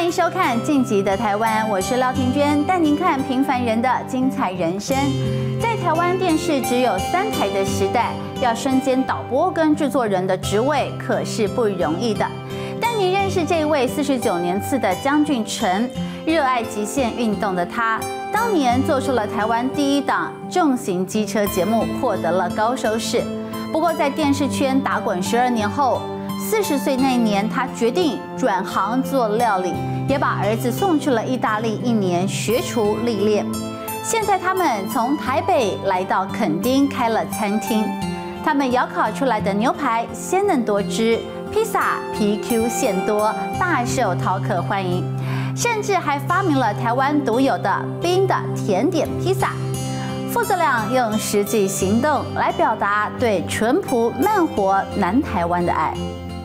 欢迎收看《晋级的台湾》，我是廖庭娟，带您看平凡人的精彩人生。在台湾电视只有3台的时代，要身兼导播跟制作人的职位，可是不容易的。带您认识这位49年次的江俊成，热爱极限运动的他，当年做出了台湾第1档重型机车节目，获得了高收视。不过在电视圈打滚12年后，40岁那年，他决定转行做料理，也把儿子送去了意大利1年学厨历练。现在他们从台北来到垦丁开了餐厅，他们窑烤出来的牛排鲜嫩多汁，披萨皮 Q 馅多，大受饕客欢迎，甚至还发明了台湾独有的冰的甜点披萨。父子俩用实际行动来表达对淳朴慢活南台湾的爱。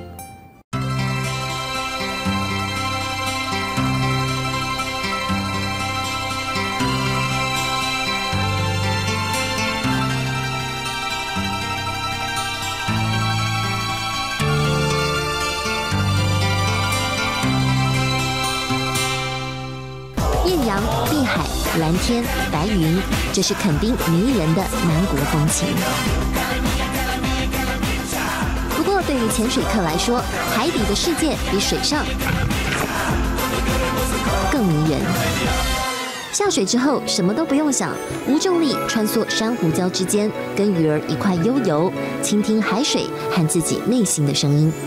艳阳、碧海、蓝天、白云，这是垦丁迷人的南国风情。不过，对于潜水客来说，海底的世界比水上更迷人。下水之后，什么都不用想，无重力穿梭珊瑚礁之间，跟鱼儿一块悠游，倾听海水和自己内心的声音。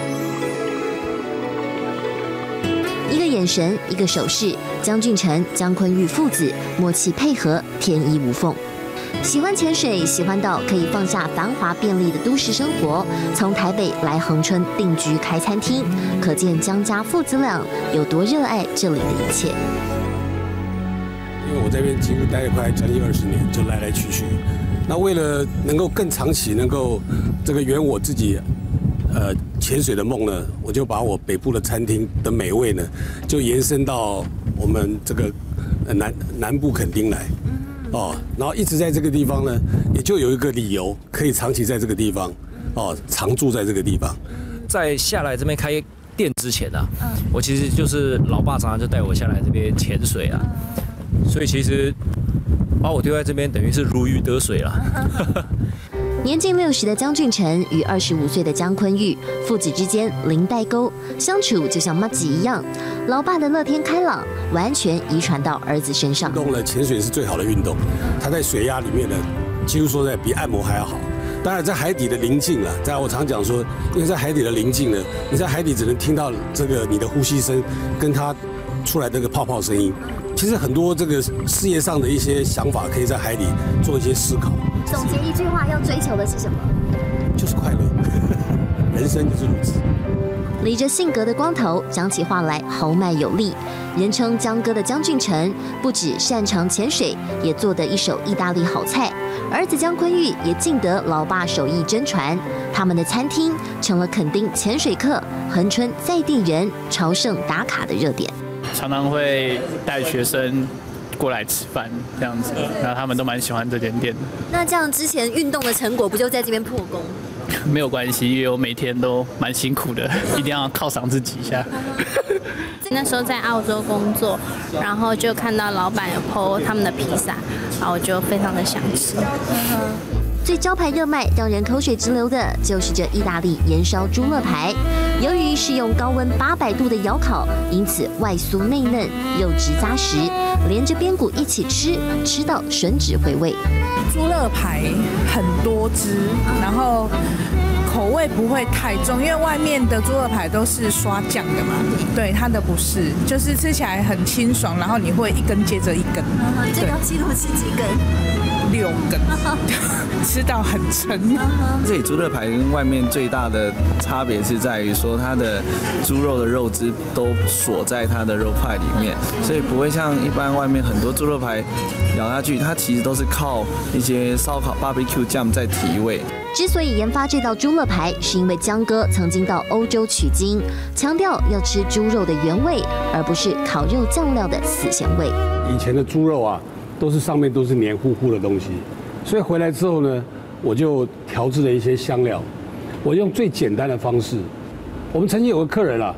一个眼神，一个手势，江俊成、江坤玉父子默契配合，天衣无缝。喜欢潜水，喜欢到可以放下繁华便利的都市生活，从台北来恒春定居开餐厅，可见江家父子俩有多热爱这里的一切。 因为我在这边几乎待了快将近20年，就来来去去。那为了能够更长期，能够这个圆我自己潜水的梦呢，我就把我北部的餐厅的美味呢，就延伸到我们这个南部垦丁来，然后一直在这个地方呢，也就有一个理由可以长期在这个地方，常住在这个地方。 在下来这边开店之前啊，我其实就是老爸常常就带我下来这边潜水啊，所以其实把我丢在这边等于是如鱼得水了。 年近60的江俊成与25岁的江坤玉父子之间零代沟，相处就像麻吉一样。老爸的乐天开朗完全遗传到儿子身上。 动了潜水是最好的运动，它在水压里面呢，几乎说在比按摩还要好。当然，在海底的宁静了，在我常讲说，因为在海底的宁静呢，你在海底只能听到这个你的呼吸声，跟它出来那个泡泡声音。其实很多这个事业上的一些想法，可以在海底做一些思考。 总结一句话，要追求的是什么？ 就是快乐，人生就是如此。 理着性格的光头，讲起话来豪迈有力。人称江哥的江俊成，不只擅长潜水，也做得一手意大利好菜。儿子江坤玉也尽得老爸手艺真传，他们的餐厅成了垦丁潜水客、恒春在地人朝圣打卡的热点。 常常会带学生过来吃饭这样子，然后他们都蛮喜欢这间店的。 那这样之前运动的成果不就在这边破功？ 没有关系，因为我每天都蛮辛苦的，一定要犒赏自己一下。 那时候在澳洲工作，然后就看到老板有 po 他们的披萨，然后我就非常的想吃。 最招牌热卖、让人口水直流的，就是这意大利盐烧猪肋排。由于是用高温800度的窑烤，因此外酥内嫩，肉质扎实，连着边骨一起吃，吃到吮指回味。 猪肋排很多汁，然后口味不会太重，因为外面的猪肋排都是刷酱的嘛，对，它的不是，就是吃起来很清爽，然后你会一根接着一根。 这个记录吃几根 ？6根，吃到很撑。 这里猪肋排跟外面最大的差别是在于说，它的猪肉的肉汁都锁在它的肉块里面，所以不会像一般外面很多猪肉排咬下去，它其实都是靠一些烧烤 barbecue 酱在提味。 之所以研发这道猪肋排，是因为江哥曾经到欧洲取经，强调要吃猪肉的原味，而不是烤肉酱料的死咸味。 以前的猪肉啊，上面都是黏糊糊的东西，所以回来之后呢，我就调制了一些香料，我用最简单的方式。我们曾经有个客人啊，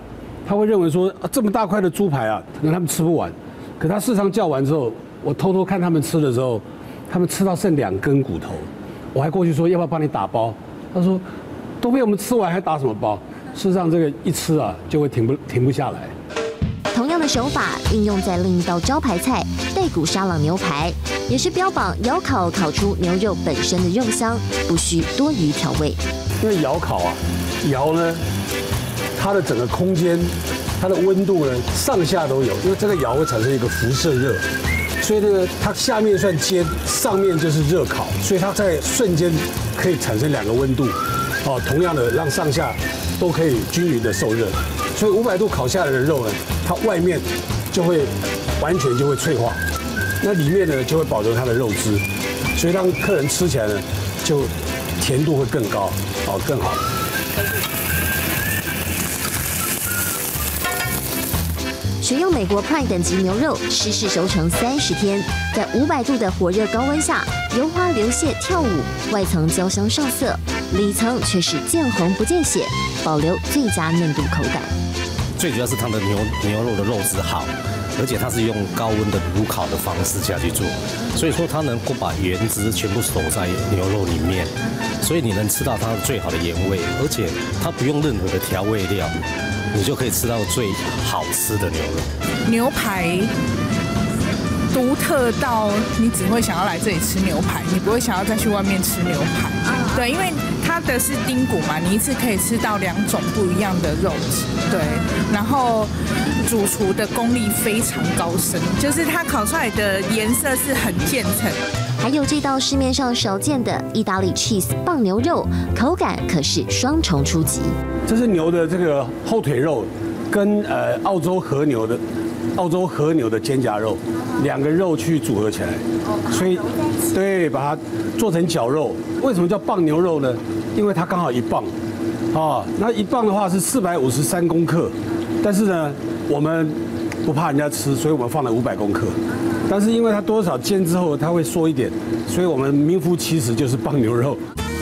他会认为说这么大块的猪排啊，可能他们吃不完。可他事实上叫完之后，我偷偷看他们吃的时候，他们吃到剩2根骨头，我还过去说要不要帮你打包？他说都被我们吃完，还打什么包？事实上这个一吃啊，就会停不下来。 同样的手法应用在另一道招牌菜带骨沙朗牛排，也是标榜窑烤烤出牛肉本身的肉香，不需多余调味。 因为窑烤啊，窑呢，它的整个空间，它的温度呢上下都有，因为这个窑会产生一个辐射热，所以呢它下面算煎，上面就是热烤，所以它在瞬间可以产生2个温度，同样的让上下都可以均匀的受热。所以500度烤下来的肉呢，它外面就会完全就会脆化，那里面呢就会保留它的肉汁，所以让客人吃起来呢就甜度会更高，更好。 选用美国 Prime 等级牛肉，湿式熟成30天，在500度的火热高温下，油花流泻跳舞，外层焦香上色，里层却是见红不见血，保留最佳嫩度口感。 最主要是它的牛肉的肉质好，而且它是用高温的炉烤的方式下去做，所以说它能够把原汁全部锁在牛肉里面，所以你能吃到它最好的原味，而且它不用任何的调味料，你就可以吃到最好吃的牛肉。 牛排独特到你只会想要来这里吃牛排，你不会想要再去外面吃牛排。对，因为它的是丁骨嘛，你一次可以吃到2种不一样的肉质。对，然后主厨的功力非常高深，就是它烤出来的颜色是很渐层。 还有这道市面上少见的意大利 cheese 棒牛肉，口感可是双重出击。 这是牛的这个后腿肉，跟澳洲和牛的肩胛肉2个肉去组合起来，所以对把它做成绞肉。为什么叫棒牛肉呢？因为它刚好1磅，那1磅的话是453公克，但是呢我们不怕人家吃，所以我们放了500公克。但是因为它多少煎之后它会缩一点，所以我们名副其实就是棒牛肉。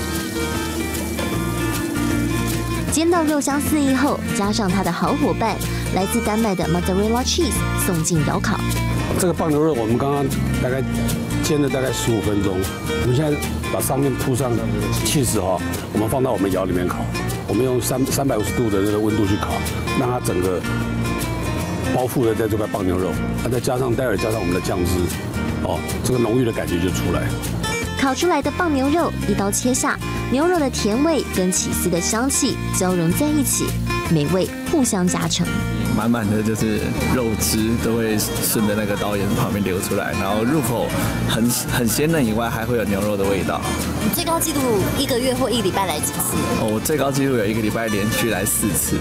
煎到肉香四溢后，加上它的好伙伴来自丹麦的 mozzarella cheese 送进窑烤。 这个棒牛肉我们刚刚大概煎了大概15分钟，我们现在把上面铺上 cheese 我们放到我们窑里面烤。我们用350度的这个温度去烤，让它整个包覆了在这块棒牛肉，再加上待会加上我们的酱汁，这个浓郁的感觉就出来。 烤出来的棒牛肉一刀切下，牛肉的甜味跟起司的香气交融在一起，美味互相加成。 满满的就是肉汁都会顺着那个刀沿旁边流出来，然后入口很鲜嫩以外，还会有牛肉的味道。 你最高纪录1个月或1个礼拜来几次？ 我最高纪录有1个礼拜连续来4次。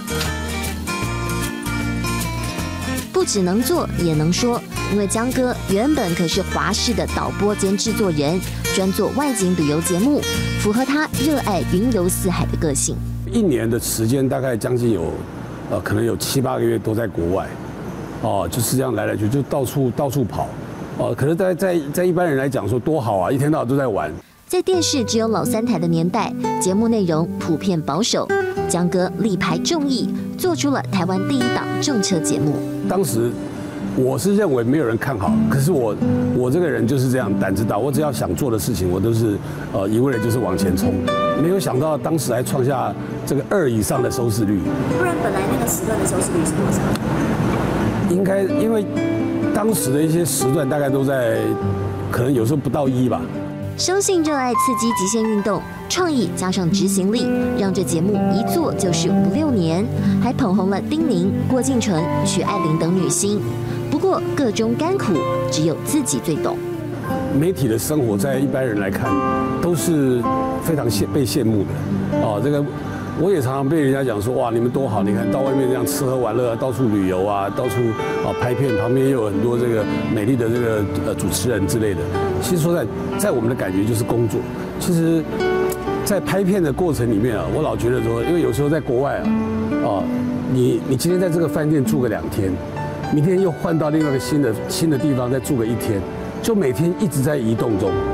不只能做也能说，因为江哥原本可是华视的导播兼制作人，专做外景旅游节目，符合他热爱云游四海的个性。 1年的时间大概将近有。可能有7、8个月都在国外，就是这样来来去，就到处跑，可是在一般人来讲说多好啊，一天到晚都在玩。 在电视只有老3台的年代，节目内容普遍保守，江哥力排众议，做出了台湾第1档重车节目。 当时我是认为没有人看好，可是我这个人就是这样胆子大，我只要想做的事情，我都是一味的就是往前冲。没有想到当时还创下这个2以上的收视率。 不然本来那个时段的收视率是多少？ 应该因为当时的一些时段大概都在，可能有时候不到1吧。 生性热爱刺激极限运动，创意加上执行力，让这节目一做就是5、6年，还捧红了丁宁、郭敬淳、许爱玲等女星。不过各中甘苦，只有自己最懂。 媒体的生活在一般人来看都是非常被羡慕的，这个我也常常被人家讲说，哇，你们多好，你看到外面这样吃喝玩乐，到处旅游啊，到处拍片，旁边又有很多这个美丽的这个主持人之类的。其实说在我们的感觉就是工作。其实，在拍片的过程里面我老觉得说，因为有时候在国外你今天在这个饭店住个2天，明天又换到另外一个新的地方再住个1天，就每天一直在移动中。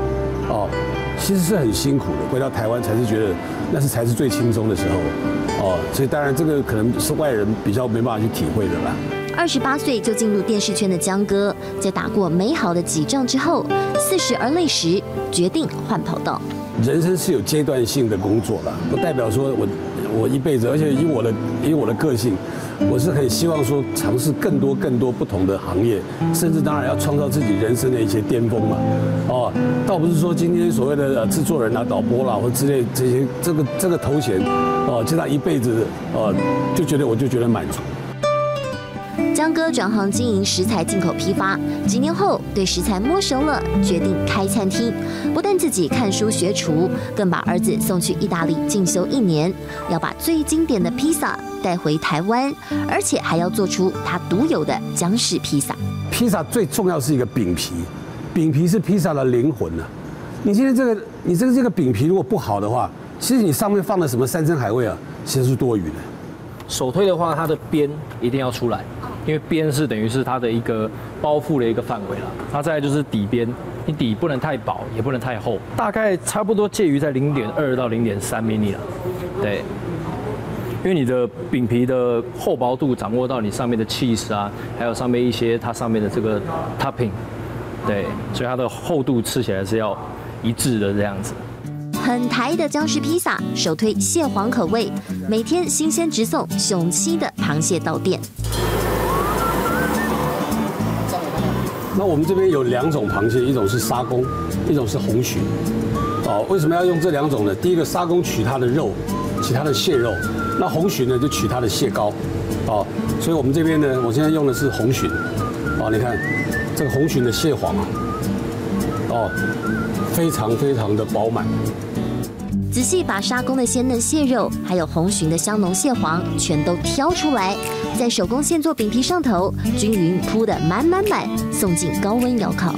哦，其实是很辛苦的。回到台湾才是觉得那才是最轻松的时候，哦，所以当然这个可能是外人比较没办法去体会的啦。 28岁就进入电视圈的江歌，在打过美好的几仗之后，40而立时决定换跑道。 人生是有阶段性的工作啦，不代表说我一辈子，而且以我的个性，我是很希望说尝试更多不同的行业，甚至当然要创造自己人生的一些巅峰嘛。哦，倒不是说今天所谓的制作人啊、导播啦或之类这些这个头衔，哦，就他一辈子我就觉得满足。 江歌转行经营食材进口批发，几年后对食材摸熟了，决定开餐厅。不但自己看书学厨，更把儿子送去意大利进修1年，要把最经典的披萨带回台湾，而且还要做出他独有的江式披萨。 披萨最重要是一个饼皮，饼皮是披萨的灵魂啊！你今天这个饼皮如果不好的话，其实你上面放的什么山珍海味啊，其实是多余的。 手推的话，它的边一定要出来，因为边是等于是它的一个包覆的一个范围了。它再来就是底边，你底不能太薄，也不能太厚，大概差不多介于在0.2到0.3 mm 了。对，因为你的饼皮的厚薄度掌握到你上面的 cheese 啊，还有上面一些它上面的这个 topping， 对，所以它的厚度吃起来是要一致的这样子。 很台的江式披萨，首推蟹黄口味，每天新鲜直送雄七的螃蟹到店。 那我们这边有2种螃蟹，一种是沙公，一种是红鲟。哦，为什么要用这2种呢？第一个沙公取它的肉，取它的蟹肉；那红鲟呢就取它的蟹膏。哦，所以我们这边呢，我现在用的是红鲟。哦，你看这个红鲟的蟹黄啊，哦，非常的饱满。 仔细把沙公的鲜嫩蟹肉，还有红鲟的香浓蟹黄全都挑出来，在手工现做饼皮上头均匀铺得满，送进高温窑烤。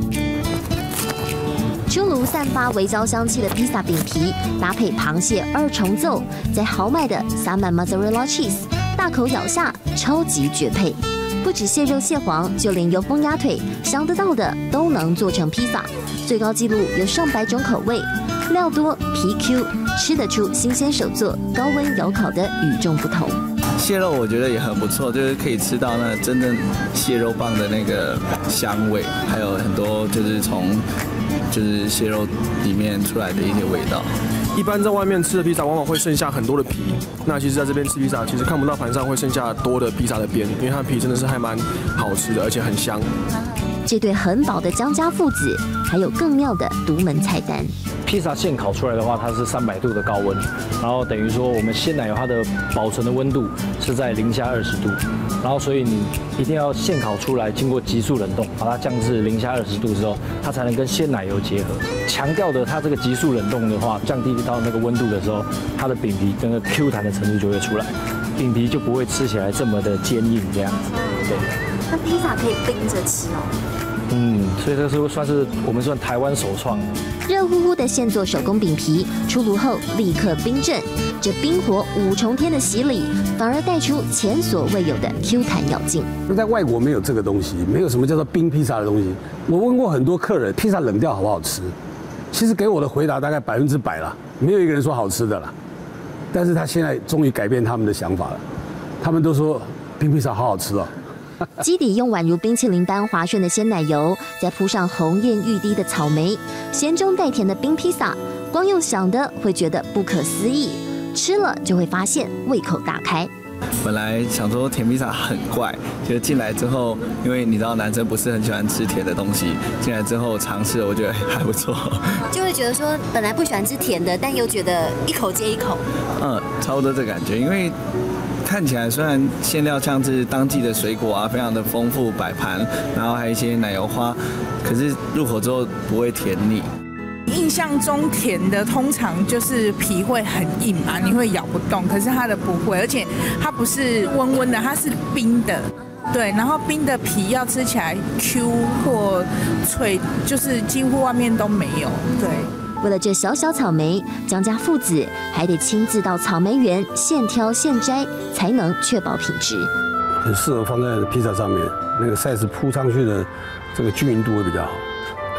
出炉散发微焦香气的披萨饼皮，搭配螃蟹2重奏，再豪迈的撒满 mozzarella cheese， 大口咬下，超级绝配。不止蟹肉蟹黄，就连油封鸭腿，想得到的都能做成披萨。最高纪录有上百种口味，料多皮 Q， 吃得出新鲜手做高温窑烤的与众不同。 蟹肉我觉得也很不错，就是可以吃到那真正蟹肉棒的那个香味，还有很多就是从蟹肉里面出来的一些味道。 一般在外面吃的披萨往往会剩下很多的皮，那其实在这边吃披萨，其实看不到盘上会剩下多的披萨的边，因为它的皮真的是还蛮好吃的，而且很香。 这对很饱的江家父子还有更妙的独门菜单。 披萨现烤出来的话，它是300度的高温，然后等于说我们鲜奶油它的保存的温度是在0下20度，然后所以你一定要现烤出来，经过急速冷冻，把它降至0下20度之后，它才能跟鲜奶油结合。强调的，它这个急速冷冻的话，降低到那个温度的时候，它的饼皮跟个 Q 弹的程度就会出来，饼皮就不会吃起来这么的坚硬这样子。对。 那披萨可以冰着吃哦。 所以这是算是我们算台湾首创。 热乎乎的现做手工饼皮出炉后立刻冰镇，这冰火5重天的洗礼，反而带出前所未有的 Q 弹咬劲。 那在外国没有这个东西，没有什么叫做冰披萨的东西。我问过很多客人，披萨冷掉好不好吃？其实给我的回答大概100%了，没有一个人说好吃的了。但是他现在终于改变他们的想法了，他们都说冰披萨好好吃哦。 基底用宛如冰淇淋般滑顺的鲜奶油，再铺上红艳欲滴的草莓，咸中带甜的冰披萨，光用想的会觉得不可思议，吃了就会发现胃口大开。 本来想说甜披萨很怪，就进来之后，因为你知道男生不是很喜欢吃甜的东西，进来之后尝试了，我觉得还不错。 就会觉得说，本来不喜欢吃甜的，但又觉得一口接一口。 差不多这感觉，因为看起来虽然馅料像是当季的水果啊，非常的丰富摆盘，然后还有一些奶油花，可是入口之后不会甜腻。 印象中甜的通常就是皮会很硬嘛，你会咬不动，可是它的不会，而且它不是温温的，它是冰的。对，然后冰的皮要吃起来 Q 或脆，就是几乎外面都没有。对。 为了这小小草莓，江家父子还得亲自到草莓园现挑现摘，才能确保品质。 很适合放在披萨上面，那个 size 铺上去的这个均匀度会比较好。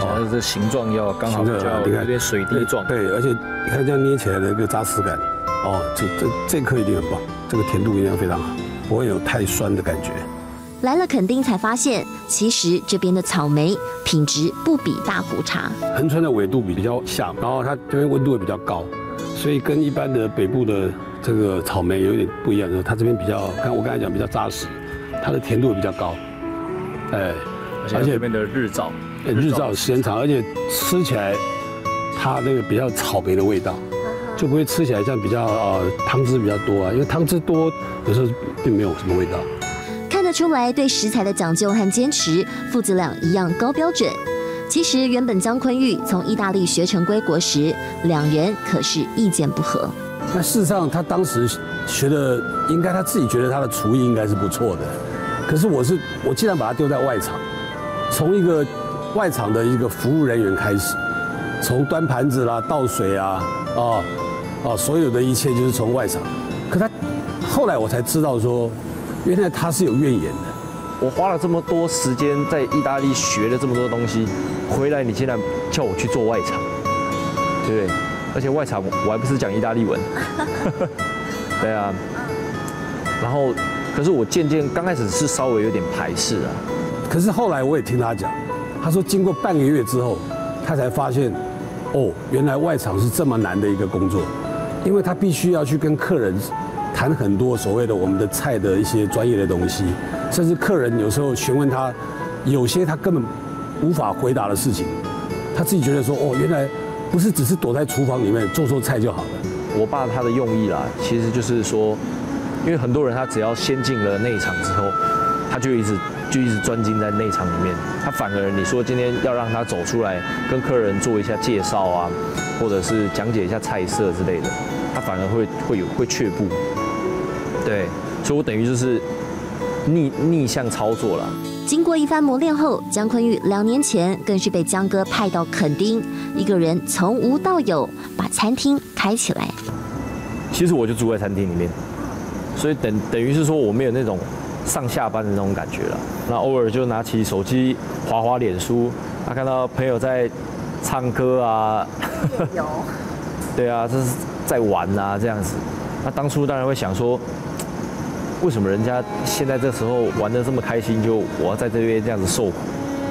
哦，这形状要刚好比较有点水滴状。 对，而且你看这样捏起来的那个扎实感，哦，这颗一定很棒，这个甜度一定要非常好，不会有太酸的感觉。 来了垦丁才发现，其实这边的草莓品质不比大湖差。 恒春的纬度比较下，然后它这边温度也比较高，所以跟一般的北部的这个草莓有点不一样，就是它这边比较，我刚才讲比较扎实，它的甜度也比较高， 而且这边的日照时间长，而且吃起来它那个比较草莓的味道，就不会吃起来像比较汤汁比较多啊，因为汤汁多有时候并没有什么味道。 看得出来对食材的讲究和坚持，父子俩一样高标准。其实原本姜昆玉从意大利学成归国时，两人可是意见不合。 那事实上他当时学的，应该他自己觉得他的厨艺应该是不错的，可是我既然把他丢在外场，从一个外场的一个服务人员开始，从端盘子啦、倒水啊，所有的一切就是从外场。可他后来我才知道说，原来他是有怨言的。 我花了这么多时间在意大利学了这么多东西，回来你竟然叫我去做外场，对不对？而且外场我还不是讲意大利文，对啊。然后，可是我渐渐刚开始是稍微有点排斥啊。 可是后来我也听他讲，他说经过半个月之后，他才发现，原来外场是这么难的一个工作，因为他必须要去跟客人谈很多所谓的我们的菜的一些专业的东西，甚至客人有时候询问他，有些他根本无法回答的事情，他自己觉得说，原来不是只是躲在厨房里面做菜就好了。 我爸他的用意啦，其实就是说，因为很多人他只要先进了内场之后，他就一直专精在内场里面，他反而你说今天要让他走出来跟客人做一下介绍啊，或者是讲解一下菜色之类的，他反而会却步。对，所以我等于就是逆向操作了。 经过一番磨练后，姜昆玉2年前更是被姜哥派到垦丁，一个人从无到有把餐厅开起来。 其实我就住在餐厅里面，所以等于是说我没有那种上下班的那种感觉了。那偶尔就拿起手机滑脸书，看到朋友在唱歌啊，有，对啊，这是在玩啊这样子。那当初当然会想说，为什么人家现在这时候玩得这么开心，就我要在这边这样子受苦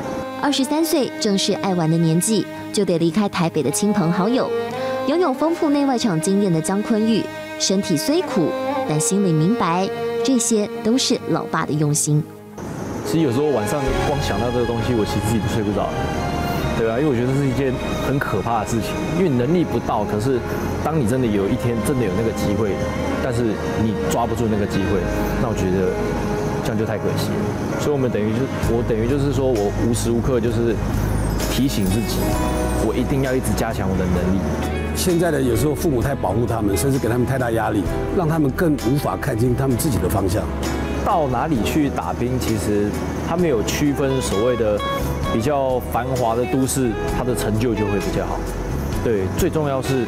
？23岁正是爱玩的年纪，就得离开台北的亲朋好友。拥有丰富内外场经验的姜昆玉，身体虽苦，但心里明白，这些都是老爸的用心。 其实有时候晚上光想到这个东西，我其实自己都睡不着，对吧？因为我觉得这是一件很可怕的事情，因为你能力不到，可是当你真的有一天真的有那个机会，但是你抓不住那个机会，那我觉得这样就太可惜了。所以我等于就是说我无时无刻就是提醒自己，我一定要一直加强我的能力。 现在的有时候父母太保护他们，甚至给他们太大压力，让他们更无法看清他们自己的方向。 到哪里去打拼，其实他没有区分所谓的比较繁华的都市，他的成就就会比较好。对，最重要是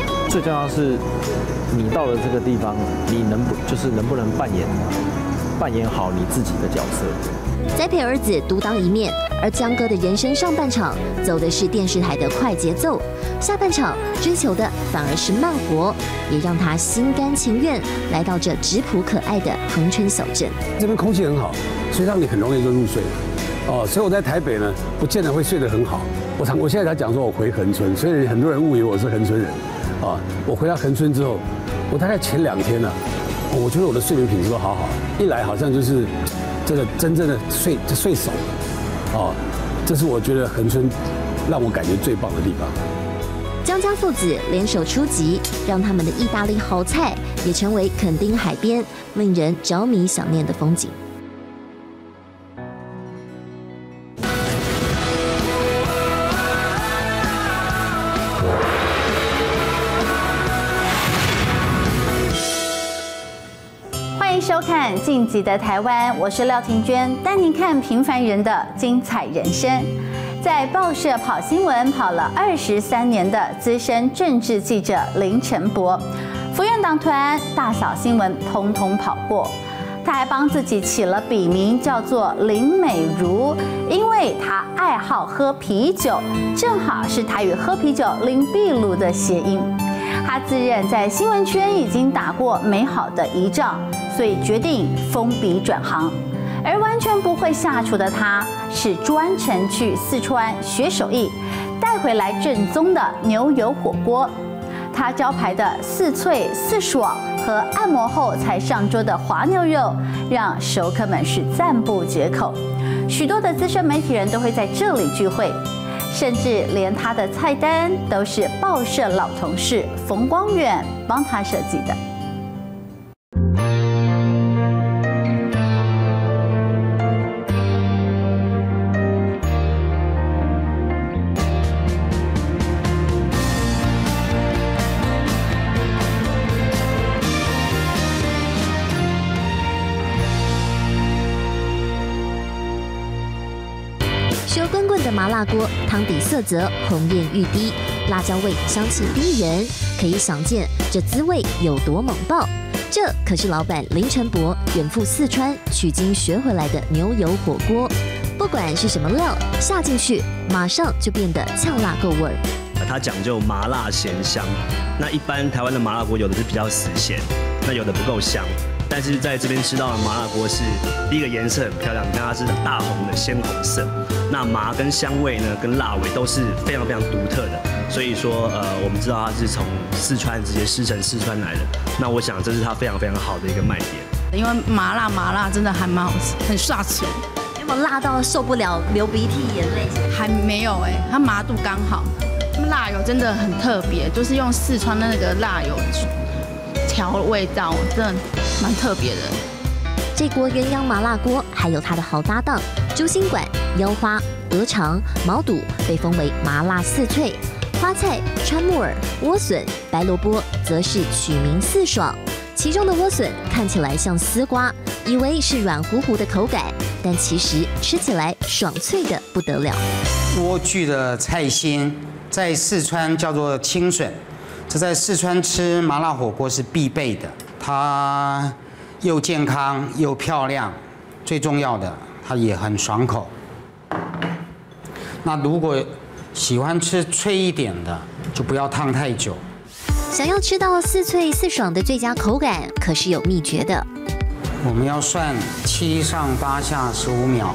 你到了这个地方，你能不能扮演好你自己的角色。 栽培儿子独当一面，而姜哥的人生上半场走的是电视台的快节奏，下半场追求的反而是慢活，也让他心甘情愿来到这质朴可爱的恒春小镇。 这边空气很好，所以让你很容易就入睡。所以我在台北呢，不见得会睡得很好。我现在才讲说我回恒春，所以很多人误以为我是恒春人。我回到恒春之后，我大概前2天呢，我觉得我的睡眠品质都好好，一来好像就是这个真正的睡熟了，这是我觉得恒春让我感觉最棒的地方。 姜家父子联手出击，让他们的意大利好菜也成为垦丁海边令人着迷想念的风景。 欢迎收看《晋级的台湾》，我是廖庭娟，带您看平凡人的精彩人生。在报社跑新闻跑了23年的资深政治记者林承博，府院党团大小新闻通通跑过。 她还帮自己起了笔名，叫做林美如，因为她爱好喝啤酒，正好是她与喝啤酒林壁炉的谐音。她自认在新闻圈已经打过美好的一仗，所以决定封笔转行。而完全不会下厨的她，是专程去四川学手艺，带回来正宗的牛油火锅。她招牌的4脆4爽和按摩后才上桌的滑牛肉，让熟客们是赞不绝口。许多的资深媒体人都会在这里聚会，甚至连她的菜单都是报社老同事冯光远帮她设计的。 熟滚滚的麻辣锅，汤底色泽红艳欲滴，辣椒味香气逼人，可以想见这滋味有多猛爆。这可是老板林成博远赴四川取经学回来的牛油火锅，不管是什么料下进去，马上就变得呛辣够味儿。 它讲究麻辣咸香，那一般台湾的麻辣锅有的是比较死咸，那有的不够香。但是在这边吃到的麻辣锅是第一个颜色很漂亮，你看它是大红的鲜红色，那麻跟香味呢跟辣味都是非常非常独特的，所以说我们知道它是从四川直接师承四川来的，那我想这是它非常非常好的一个卖点。 因为麻辣真的还蛮好吃，很刷嘴。 有没有辣到受不了流鼻涕眼泪？ 还没有哎，它麻度刚好。辣油真的很特别，就是用四川的那个辣油去调味道，真的蛮特别的。 这锅鸳鸯麻辣锅还有它的好搭档猪心管、腰花、鹅肠、毛肚，被封为麻辣4脆。花菜、川木耳、莴笋、白萝卜则是取名4爽。其中的莴笋看起来像丝瓜，以为是软乎乎的口感，但其实吃起来爽脆的不得了。 莴苣的菜心在四川叫做青笋，这在四川吃麻辣火锅是必备的。它又健康又漂亮，最重要的它也很爽口。那如果喜欢吃脆一点的，就不要烫太久。 想要吃到4脆4爽的最佳口感，可是有秘诀的。 我们要算7上8下15秒。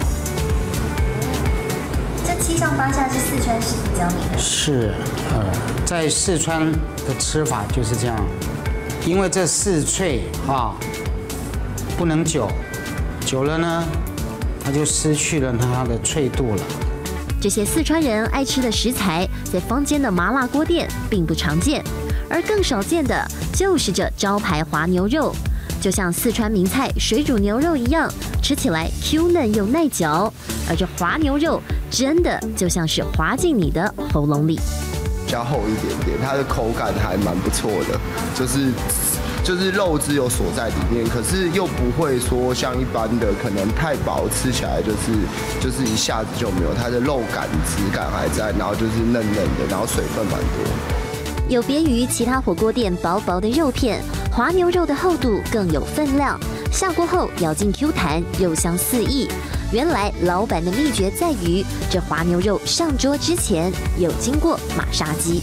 这7上8下是四川师傅教你的？ 是，在四川的吃法就是这样，因为这4脆啊不能久，久了呢，它就失去了它的脆度了。 这些四川人爱吃的食材，在坊间的麻辣锅店并不常见，而更少见的就是这招牌滑牛肉，就像四川名菜水煮牛肉一样，吃起来 Q 嫩又耐嚼，而这滑牛肉真的就像是滑进你的喉咙里。 比较厚一点点，它的口感还蛮不错的，就是肉汁有锁在里面，可是又不会说像一般的可能太薄，吃起来就是一下子就没有，它的肉感质感还在，然后就是嫩嫩的，然后水分蛮多。 有别于其他火锅店薄薄的肉片，滑牛肉的厚度更有分量，下锅后咬劲 Q 弹，肉香四溢。原来老板的秘诀在于这滑牛肉上桌之前有经过马杀鸡。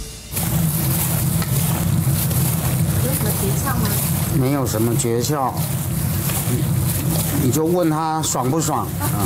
有什么诀窍吗？ 没有什么诀窍，你就问他爽不爽啊？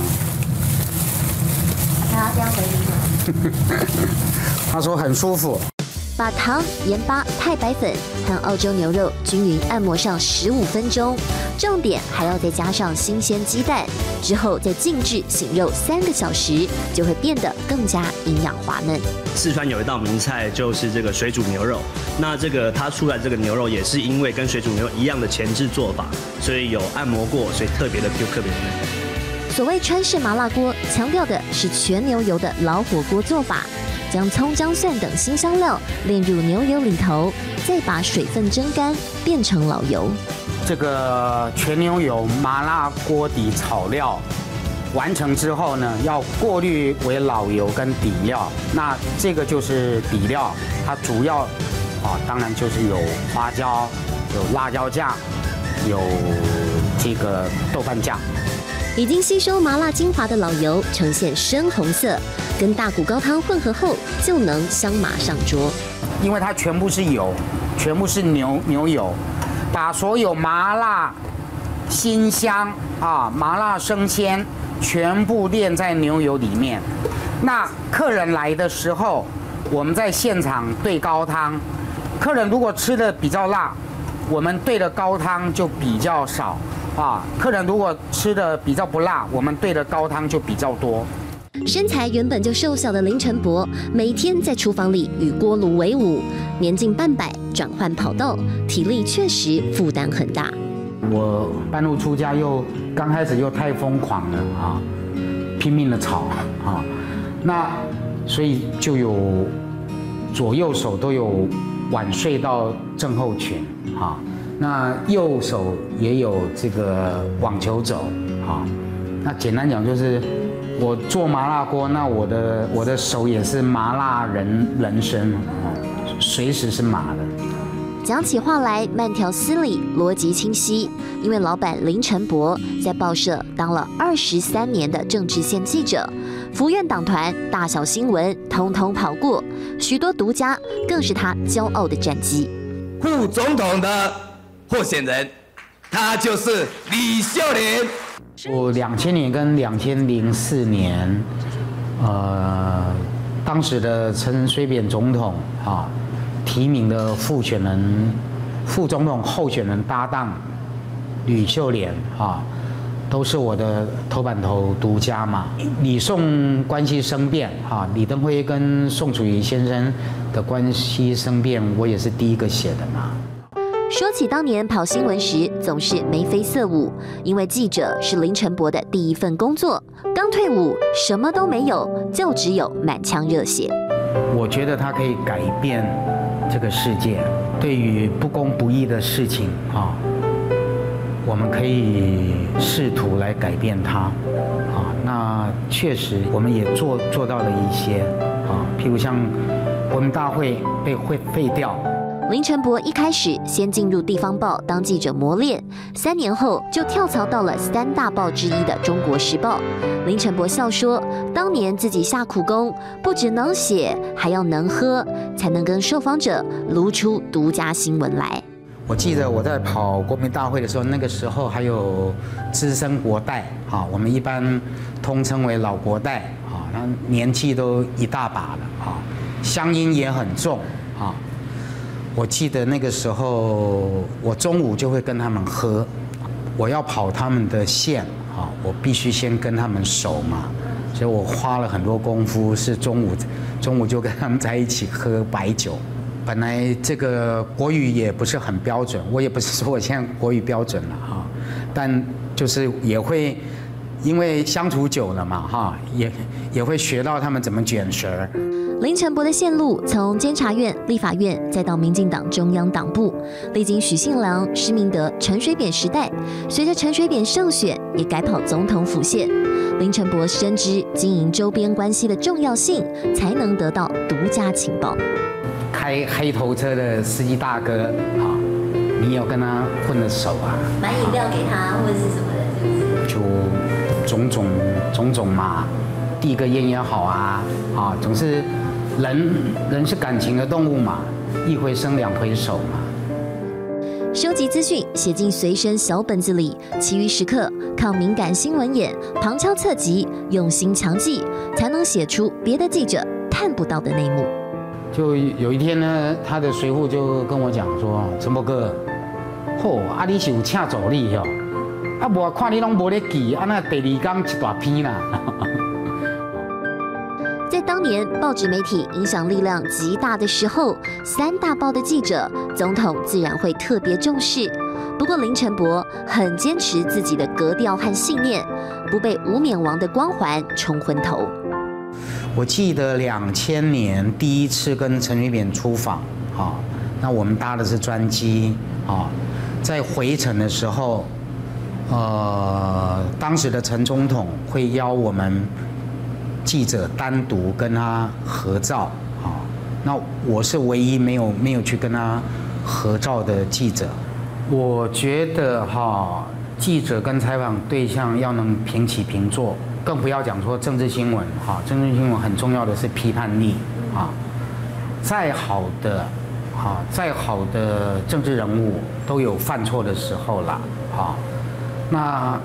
他这样回你吗？ 他说很舒服。 把糖、盐巴、太白粉和澳洲牛肉均匀按摩上15分钟，重点还要再加上新鲜鸡蛋，之后再静置醒肉3个小时，就会变得更加营养滑嫩。 四川有一道名菜就是这个水煮牛肉，那这个它出来这个牛肉也是因为跟水煮牛肉一样的前置做法，所以有按摩过，所以特别的 Q 特别的嫩。 所谓川式麻辣锅，强调的是全牛油的老火锅做法。将葱、姜、蒜等辛香料炼入牛油里头，再把水分蒸干，变成老油。 这个全牛油麻辣锅底炒料完成之后呢，要过滤为老油跟底料。那这个就是底料，它主要当然就是有花椒、有辣椒酱、有这个豆瓣酱。 已经吸收麻辣精华的老油呈现深红色，跟大骨高汤混合后就能香麻上桌。 因为它全部是油，全部是牛油，把所有麻辣、辛香啊、麻辣生鲜全部炼在牛油里面。那客人来的时候，我们在现场兑高汤。客人如果吃的比较辣，我们兑的高汤就比较少。客人如果吃的比较不辣，我们兑的高汤就比较多。 身材原本就瘦小的林承博，每天在厨房里与锅炉为伍，年近半百，转换跑道，体力确实负担很大。 我半路出家刚开始又太疯狂了拼命的炒那所以就有左右手都有晚睡到症候群那右手也有这个网球肘那简单讲就是我做麻辣锅，那我的手也是麻辣人参随时是麻的。 讲起话来慢条斯理，逻辑清晰。因为老板林承博在报社当了23年的政治线记者，府院党团大小新闻通通跑过，许多独家更是他骄傲的战绩。 副总统的候选人，他就是李秀莲。 我2000年跟2004年，当时的陈水扁总统提名的副总统候选人搭档吕秀莲都是我的头版头独家嘛。李宋关系生变李登辉跟宋楚瑜先生的关系生变，我也是第一个写的嘛。 说起当年跑新闻时，总是眉飞色舞，因为记者是林承博的第一份工作。刚退伍，什么都没有，就只有满腔热血。 我觉得他可以改变这个世界，对于不公不义的事情我们可以试图来改变它那确实我们也做到了一些譬如像国民大会被废掉。 林承博一开始先进入地方报当记者磨练，3年后就跳槽到了3大报之一的《中国时报》。林承博笑说，当年自己下苦功，不只能写，还要能喝，才能跟受访者撸出独家新闻来。 我记得我在跑国民大会的时候，那个时候还有资深国代我们一般通称为老国代那年纪都一大把了乡音也很重我记得那个时候，我中午就会跟他们喝。我要跑他们的线我必须先跟他们熟嘛，所以我花了很多功夫，是中午就跟他们在一起喝白酒。本来这个国语也不是很标准，我也不是说我现在国语标准了但就是也会因为相处久了嘛也会学到他们怎么卷舌。 林承博的线路从监察院、立法院，再到民进党中央党部，历经许信良、施明德、陈水扁时代，随着陈水扁胜选，也改跑总统府线。林承博深知经营周边关系的重要性，才能得到独家情报。 开黑头车的司机大哥你有跟他混得熟买饮料给他或者是什么的，是不是？ 就种种嘛，递个烟也好总是。人是感情的动物嘛，一回生两回熟嘛。 收集资讯写进随身小本子里，其余时刻靠敏感新闻眼旁敲侧击，用心强记，才能写出别的记者看不到的内幕。 就有一天呢，他的随扈就跟我讲说：“陈博哥，你是有请助理无看你拢无咧记，那第2天一大篇啦。” 在当年报纸媒体影响力量极大的时候，3大报的记者，总统自然会特别重视。不过林承博很坚持自己的格调和信念，不被无冕王的光环冲昏头。 我记得2000年第一次跟陈水扁出访那我们搭的是专机在回程的时候，当时的陈总统会邀我们记者单独跟他合照那我是唯一没有去跟他合照的记者。我觉得记者跟采访对象要能平起平坐，更不要讲说政治新闻哈。政治新闻很重要的是批判力啊，再好的政治人物都有犯错的时候啦啊。那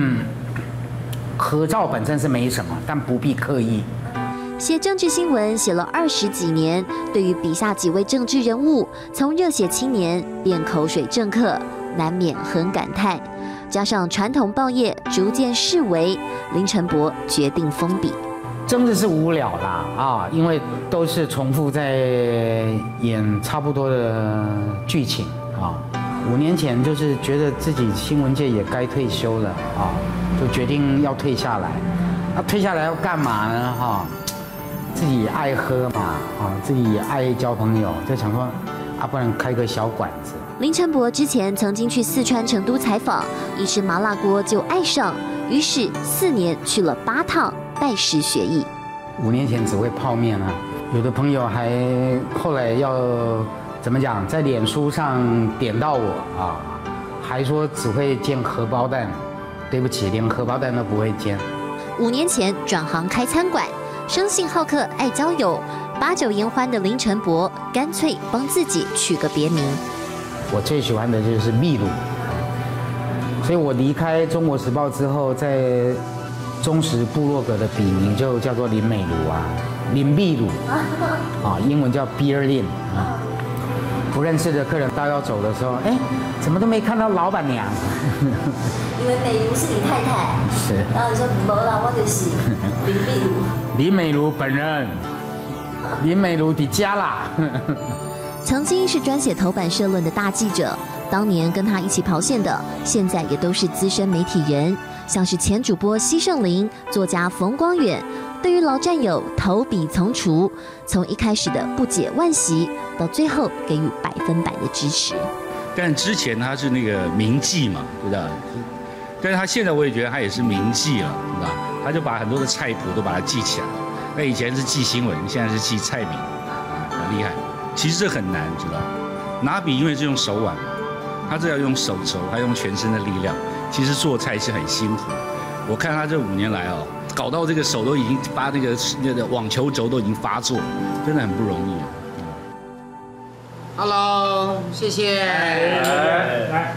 合照本身是没什么，但不必刻意。 写政治新闻写了20几年，对于笔下几位政治人物，从热血青年变口水政客，难免很感叹。加上传统报业逐渐式微，林承博决定封笔。 政治是无聊啦啊，因为都是重复在演差不多的剧情啊。5年前就是觉得自己新闻界也该退休了啊，就决定要退下来。那退下来要干嘛呢？哈，自己爱喝嘛，啊，自己爱交朋友，就想说啊，不然开个小馆子。 林承博之前曾经去四川成都采访，一吃麻辣锅就爱上，于是4年去了8趟，拜师学艺。 5年前只会泡面啊，有的朋友还后来要怎么讲，在脸书上点到我啊，还说只会煎荷包蛋，对不起，连荷包蛋都不会煎。 5年前转行开餐馆，生性好客爱交友，把酒言欢的林承博干脆帮自己取个别名。 我最喜欢的就是秘鲁，所以我离开《中国时报》之后，在中时部落格的笔名就叫做林美如啊，林秘鲁啊，英文叫 Beer Lin 啊。不认识的客人到要走的时候，哎，怎么都没看到老板娘？ 因为美如是你太太， 是。 然后你说没啦，我就是林秘鲁。 林美如本人，林美如的家啦。 曾经是专写头版社论的大记者，当年跟他一起跑线的，现在也都是资深媒体人，像是前主播奚圣琳、作家冯光远，对于老战友投笔从戎，从一开始的不解惋惜，到最后给予100%的支持。 但之前他是那个名记嘛，对吧？但是他现在我也觉得他也是名记了，对吧？他就把很多的菜谱都把它记起来了。那以前是记新闻，现在是记菜名，很厉害。其实这很难，知道？拿笔因为是用手腕，他这要用手肘，还用全身的力量。其实做菜是很辛苦。我看他这5年来哦，搞到这个手都已经发那个网球肘都已经发作，真的很不容易。 Hello， 谢谢。 来，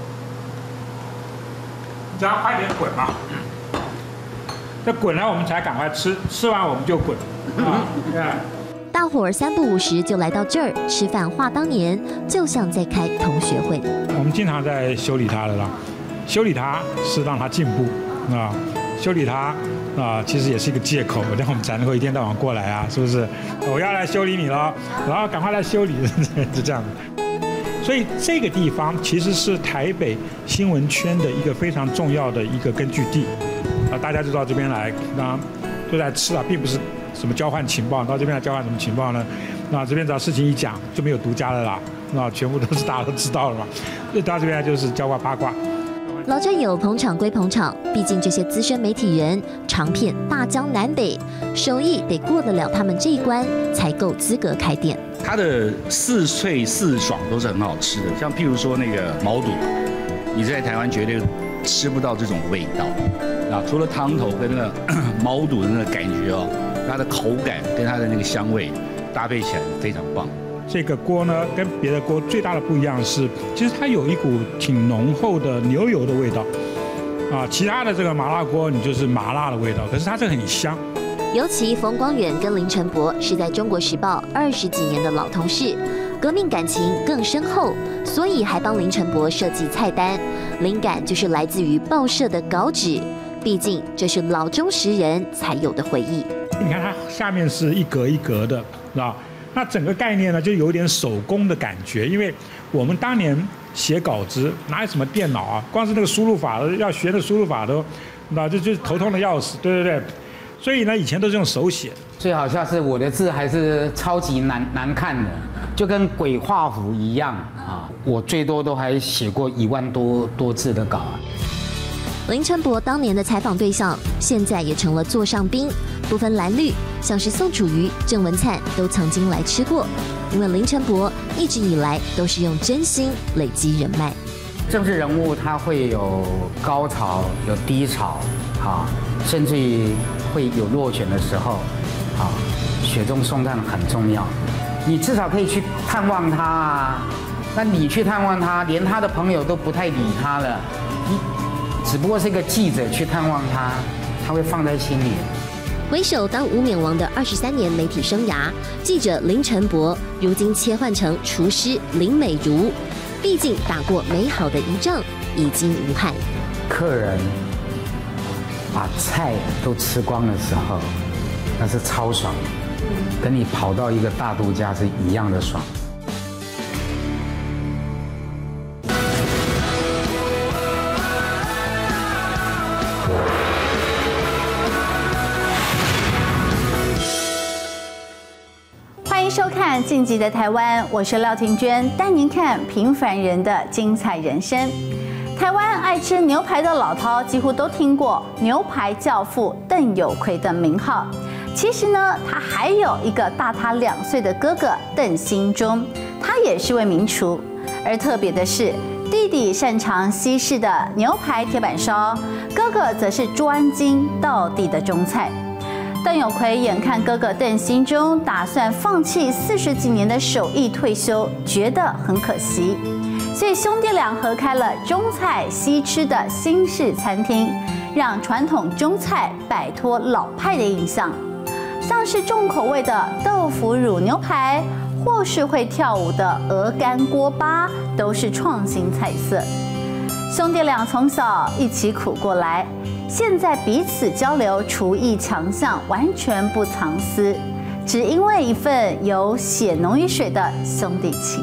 只要快点滚嘛。这滚了我们才赶快吃，吃完我们就滚。 大伙儿3不5时就来到这儿吃饭，话当年就像在开同学会。 我们经常在修理他的啦，修理他是让他进步啊，修理他啊，其实也是一个借口，让我们才能够一天到晚过来啊，是不是？我要来修理你了，然后赶快来修理，就这样的。所以这个地方其实是台北新闻圈的一个非常重要的一个根据地啊，大家就到这边来，啊，都在吃啊，并不是什么交换情报，到这边来交换什么情报呢？那这边只要事情一讲就没有独家的啦，那全部都是大家都知道了嘛。所以到这边来就是交换八卦。 老战友捧场归捧场，毕竟这些资深媒体人尝遍大江南北，手艺得过得了他们这一关，才够资格开店。 它的4脆4爽都是很好吃的，像譬如说那个毛肚，你在台湾绝对吃不到这种味道啊！除了汤头跟那个毛肚的那个感觉哦，它的口感跟它的那个香味搭配起来非常棒。 这个锅呢，跟别的锅最大的不一样是，其实它有一股挺浓厚的牛油的味道啊。其他的这个麻辣锅，你就是麻辣的味道，可是它这个很香。 尤其冯光远跟林承博是在中国时报20几年的老同事，革命感情更深厚，所以还帮林承博设计菜单，灵感就是来自于报社的稿纸，毕竟这是老忠实人才有的回忆。 你看它下面是一格一格的，啊，那整个概念呢就有点手工的感觉，因为我们当年写稿子哪有什么电脑啊，光是那个输入法要学的输入法都，那就头痛的要死，对对对。所以呢，以前都是用手写的。 最好像是我的字还是超级难看的，就跟鬼画符一样啊！我最多都还写过1万多字的稿啊。 林承博当年的采访对象，现在也成了座上宾，不分蓝绿，像是宋楚瑜、郑文灿都曾经来吃过。因为林承博一直以来都是用真心累积人脉。 政治人物他会有高潮，有低潮，甚至于会有落选的时候，雪中送炭很重要。你至少可以去探望他啊。那你去探望他，连他的朋友都不太理他了，你只不过是一个记者去探望他，他会放在心里。 为首当无冕王的23年媒体生涯，记者林晨博如今切换成厨师林美如，毕竟打过美好的一仗，已经无憾。 客人把菜都吃光的时候，那是超爽，跟你跑到一个大度假是一样的爽。 欢迎收看《晋级的台湾》，我是廖庭娟，带您看平凡人的精彩人生。台湾爱吃牛排的老饕几乎都听过牛排教父邓有奎的名号。其实呢，他还有一个大他2岁的哥哥邓兴中，他也是位名厨。而特别的是，弟弟擅长西式的牛排铁板烧，哥哥则是专精道地的中菜。邓有奎眼看哥哥邓兴中打算放弃40几年的手艺退休，觉得很可惜，所以兄弟俩合开了中菜西吃的新式餐厅，让传统中菜摆脱老派的印象，像是重口味的豆腐乳牛排，或是会跳舞的鹅肝锅巴，都是创新菜色。兄弟俩从小一起苦过来，现在彼此交流厨艺强项，完全不藏私，只因为一份有血浓于水的兄弟情。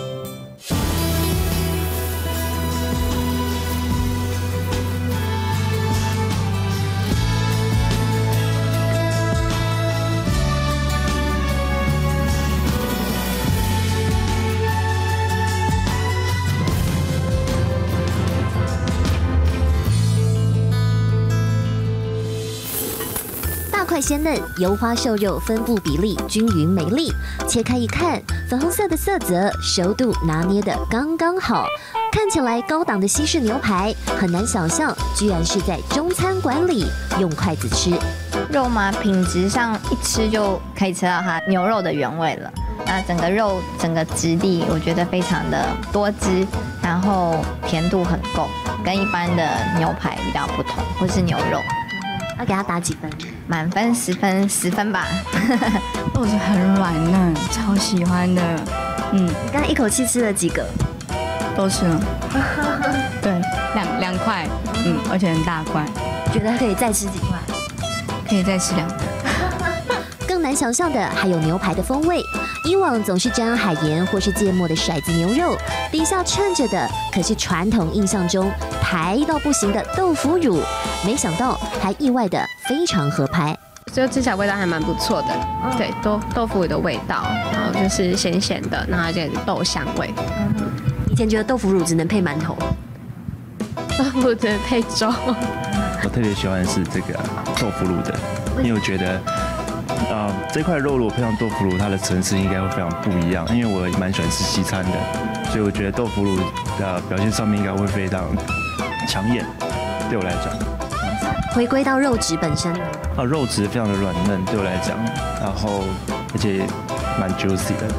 块鲜嫩，油花瘦肉分布比例均匀美丽，切开一看，粉红色的色泽，熟度拿捏得刚刚好，看起来高档的西式牛排，很难想象居然是在中餐馆里用筷子吃。 肉嘛，品质上一吃就可以吃到它牛肉的原味了。那整个肉整个质地，我觉得非常的多汁，然后甜度很够，跟一般的牛排比较不同，或是牛肉。 要给它打几分？ 满分10分吧。 肉质很软嫩，超喜欢的。 你刚才一口气吃了几个？ 都吃了。对，两块，而且很大块。 觉得可以再吃几块？ 可以再吃2块。 更难想象的还有牛排的风味，以往总是沾海盐或是芥末的骰子牛肉，底下衬着的可是传统印象中台到不行的豆腐乳，没想到还意外的非常合拍。 就吃起来味道还蛮不错的，对，豆腐的味道，然后就是咸咸的，然后有点豆香味。 以前觉得豆腐乳只能配馒头， 豆腐只能配粥。 我特别喜欢的是这个豆腐乳的，因为我觉得。这块肉如果配上豆腐乳，它的层次应该会非常不一样。因为我蛮喜欢吃西餐的，所以我觉得豆腐乳的表现上面应该会非常抢眼，对我来讲。 回归到肉质本身， 肉质非常的软嫩，对我来讲，然后而且蛮 juicy 的。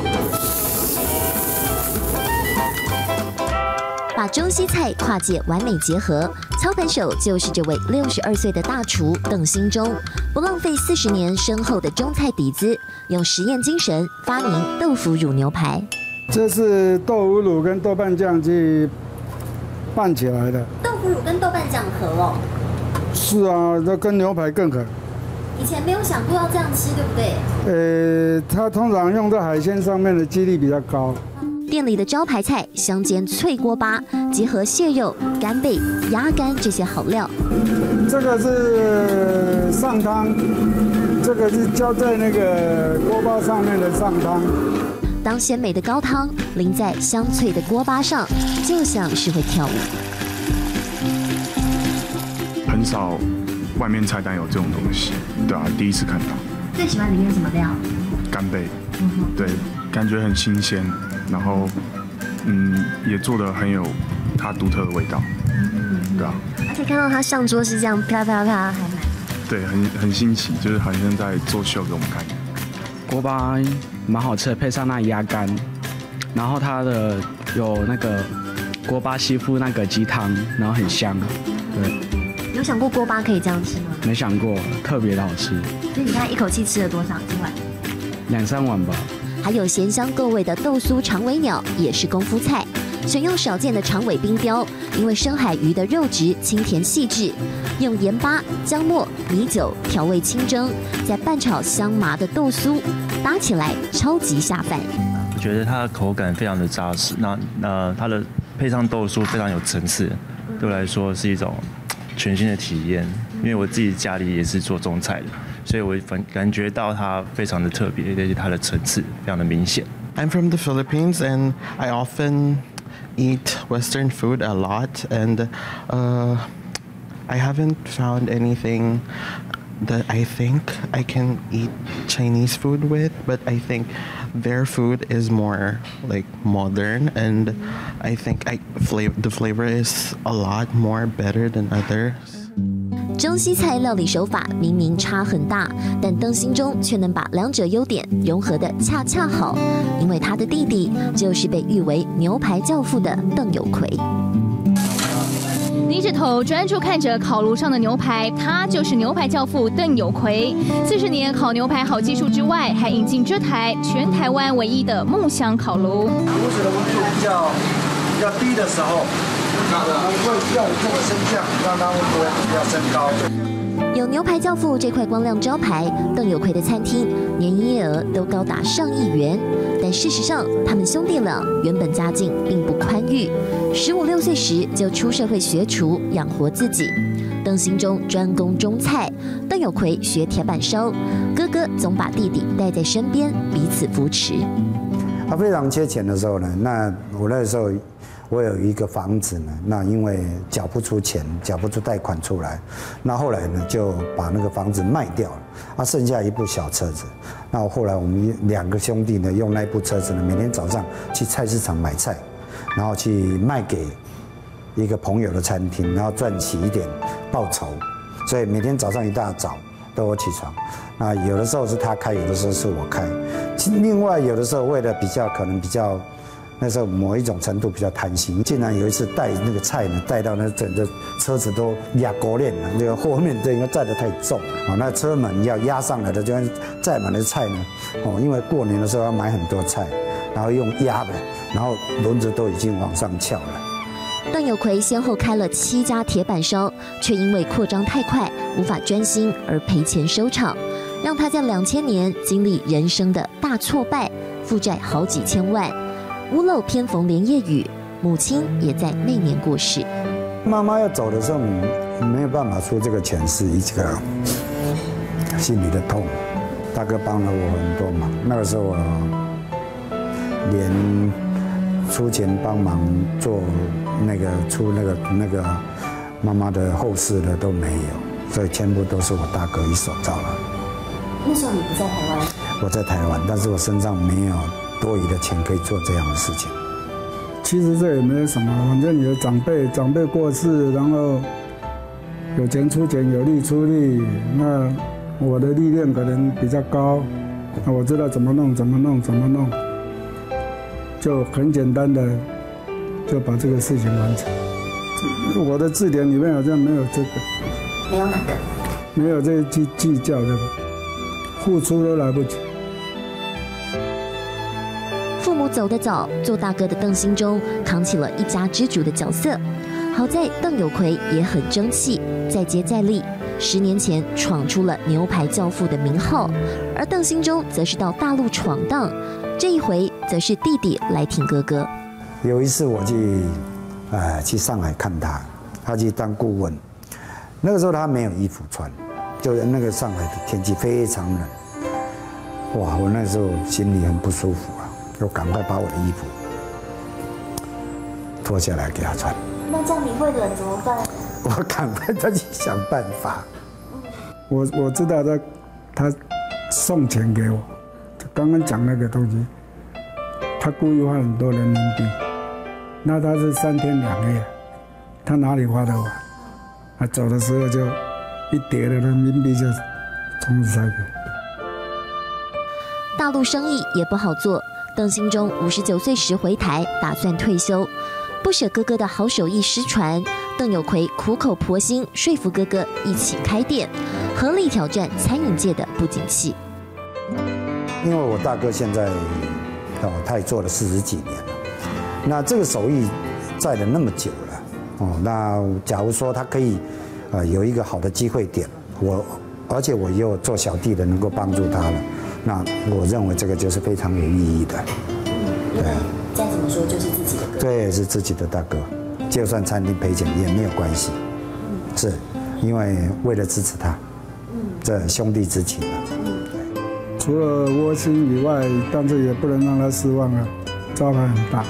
把中西菜跨界完美结合，操盘手就是这位62岁的大厨邓兴中，不浪费40年深厚的中菜底子，用实验精神发明豆腐乳牛排。 这是豆腐乳跟豆瓣酱去拌起来的。 豆腐乳跟豆瓣酱合哦？ 是啊，这跟牛排更合。 以前没有想过要这样吃，对不对？ 它通常用在海鲜上面的几率比较高。 店里的招牌菜香煎脆锅巴，结合蟹肉、干贝、鸭肝这些好料。 这个是上汤，这个是浇在那个锅巴上面的上汤。 当鲜美的高汤淋在香脆的锅巴上，就像是会跳舞。 很少外面菜单有这种东西，对啊，第一次看到。 最喜欢里面什么料？ 干贝，对，感觉很新鲜。然后，也做得很它独特的味道，对啊。 而且看到它上桌是这样啪啪啪，还蛮对，很新奇，就是好像在做秀给我们看。 锅巴蛮好吃的，配上那鸭肝，然后它的有那个锅巴吸附那个鸡汤，然后很香。对， 有想过锅巴可以这样吃吗？ 没想过，特别的好吃。 所以你看一口气吃了多少今晚 ？2、3碗吧。 还有咸香够味的豆酥长尾鸟也是功夫菜，选用少见的长尾冰雕，因为深海鱼的肉质清甜细致，用盐巴、姜末、米酒调味清蒸，再拌炒香麻的豆酥，搭起来超级下饭。 我觉得它的口感非常的扎实，那它的配上豆酥非常有层次，对我来说是一种全新的体验。因为我自己家里也是做中菜的，所以我感觉到它非常的特别，而且它的层次非常的明显。 I'm from the Philippines and I often eat Western food a lot, and I haven't found anything that I think I can eat Chinese food with, but I think their food is more like modern, and I think the flavor is a lot more better than others. 中西菜料理手法明明差很大，但邓兴中却能把两者优点融合得恰恰好，因为他的弟弟就是被誉为牛排教父的邓有奎。 低着头专注看着烤炉上的牛排，他就是牛排教父邓有奎。40年烤牛排好技术之外，还引进这台全台湾唯一的梦想烤炉。 炉子的温度比较低的时候，会要有这个升降，让它温度不要升高。 有牛排教父这块光亮招牌，邓有奎的餐厅年营业额都高达上亿元。但事实上，他们兄弟俩原本家境并不宽裕，15、16岁时就出社会学厨养活自己。邓兴中专攻中菜，邓有奎学铁板烧，哥哥总把弟弟带在身边，彼此扶持。 他非常缺钱的时候呢，那我那时候我有一个房子呢，那因为缴不出钱，缴不出贷款出来，那后来呢就把那个房子卖掉了，剩下一部小车子。那后来我们2个兄弟呢，用那部车子呢，每天早上去菜市场买菜，然后去卖给一个朋友的餐厅，然后赚起一点报酬。所以每天早上一大早都我起床，那有的时候是他开，有的时候是我开。另外有的时候为了可能比较。那时候某一种程度比较贪心，竟然有一次带那个菜呢，带到那整个车子都压锅链了，那个后面这个载得太重了，那车门要压上来的，就载满的菜呢，因为过年的时候要买很多菜，然后用压的，然后轮子都已经往上翘了。 邓有奎先后开了7家铁板烧，却因为扩张太快，无法专心而赔钱收场，让他在2000年经历人生的大挫败，负债好几千万。屋漏偏逢连夜雨，母亲也在那年过世。 妈妈要走的时候，没有办法出这个钱，是一个心里的痛。大哥帮了我很多忙，那个时候我连出钱帮忙做出那个妈妈的后事的都没有，所以全部都是我大哥一手造了。 那时候你不在台湾？ 我在台湾，但是我身上没有多余的钱可以做这样的事情。 其实这也没有什么，反正你的长辈过世，然后有钱出钱，有力出力。那我的历练可能比较高，那我知道怎么弄，就很简单的就把这个事情完成。我的字典里面好像没有这个， 没有哪个， 没有这个计较这个，付出都来不及。 父母走得早，做大哥的邓兴中扛起了一家之主的角色。好在邓有奎也很争气，再接再厉。10年前闯出了牛排教父的名号，而邓兴中则是到大陆闯荡，这一回则是弟弟来挺哥哥。 有一次我去上海看他去当顾问，那个时候他没有衣服穿，就是那个上海的天气非常冷，哇，我那时候心里很不舒服啊。我赶快把我的衣服脱下来给他穿。 那这样你会冷怎么办？ 我赶快再去想办法。 我知道他送钱给我，刚刚讲那个东西，他故意换很多人民币，那他是3天2夜。 他哪里花得完？他走的时候就一叠的人民币就冲出来的。 大陆生意也不好做，邓兴中59岁时回台，打算退休，不舍哥哥的好手艺失传。邓有奎苦口婆心说服哥哥一起开店，合力挑战餐饮界的不景气。 因为我大哥现在他也做了40几年了，那这个手艺在了那么久了那假如说他可以有一个好的机会点，而且我也有做小弟的能够帮助他了，那我认为这个就是非常有意义的。对， 再怎么说就是自己的哥。 对，是自己的大哥，就算餐厅赔钱也没有关系，是因为为了支持他，这兄弟之情啊。 除了窝心以外，但是也不能让他失望啊，招牌很大。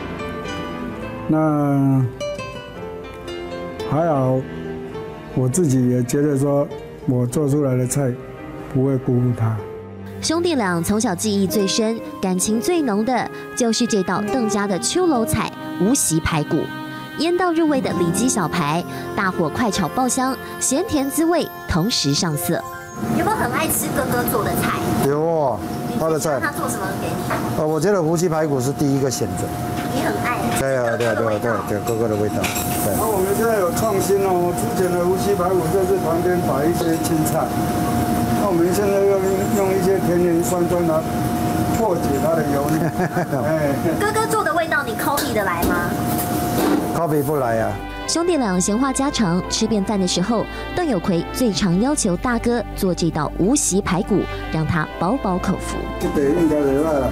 那还好，我自己也觉得说，我做出来的菜不会辜负他。 兄弟俩从小记忆最深、感情最浓的，就是这道邓家的秋楼菜——无锡排骨。腌到入味的里脊小排，大火快炒爆香，咸甜滋味同时上色。 有没有很爱吃哥哥做的菜？ 有哦，他的菜。 他做什么给你？ 我觉得无锡排骨是第一个选择。 你很爱？ 对，哥哥的味道。对。 那我们现在有创新哦，之前的无锡排骨就是旁边摆一些青菜，那我们现在用一些甜甜酸酸来破解它的油腻。 哥哥做的味道，你 copy 得来吗 ？copy 不来呀。 兄弟俩闲话家常，吃便饭的时候，邓有奎最常要求大哥做这道无锡排骨，让他饱饱口福。 这得应该得了。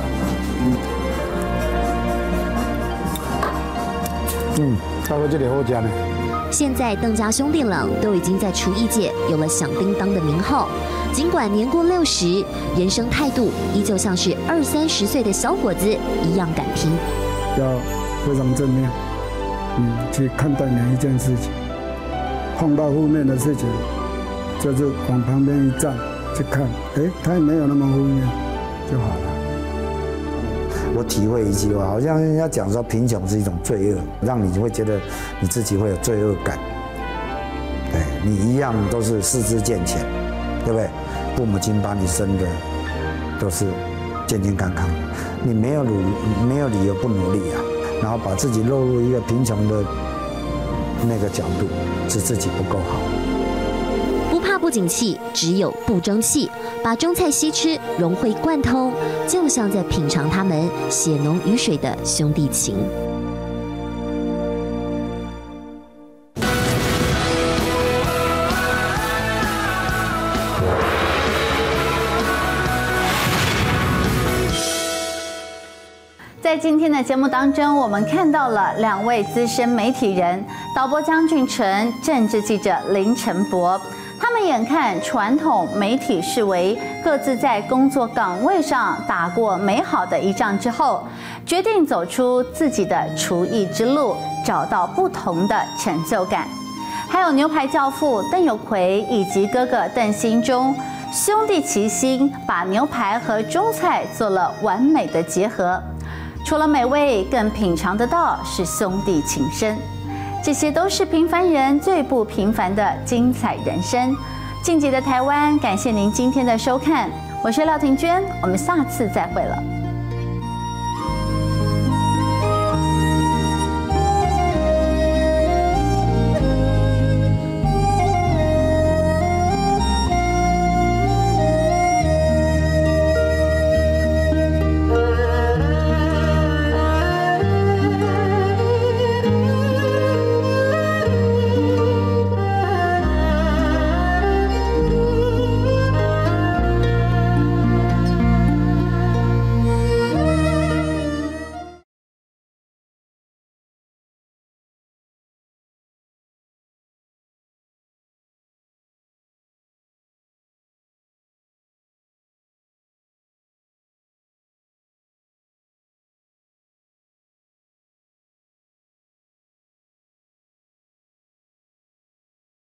大哥这里好吃呢。 现在邓家兄弟俩都已经在厨艺界有了响叮当的名号，尽管年过60，人生态度依旧像是20-30岁的小伙子一样敢拼。 要非常正面。去看待每一件事情，碰到负面的事情，就是往旁边一站去看，它也没有那么负面就好了。 我体会一句话，好像人家讲说贫穷是一种罪恶，让你会觉得你自己会有罪恶感。对你一样都是四肢健全，对不对？父母亲把你生的都是健健康康的，你没有理由不努力啊。然后把自己落入一个贫穷的那个角度，是自己不够好。 不怕不景气，只有不争气。把中菜西吃融会贯通，就像在品尝他们血浓于水的兄弟情。 在今天的节目当中，我们看到了2位资深媒体人，导播江俊成、政治记者林晨博。他们眼看传统媒体视为各自在工作岗位上打过美好的一仗之后，决定走出自己的厨艺之路，找到不同的成就感。还有牛排教父邓有奎以及哥哥邓兴中，兄弟齐心，把牛排和中菜做了完美的结合。除了美味，更品尝得到是兄弟情深。这些都是平凡人最不平凡的精彩人生。晋级的台湾，感谢您今天的收看，我是廖庭娟，我们下次再会了。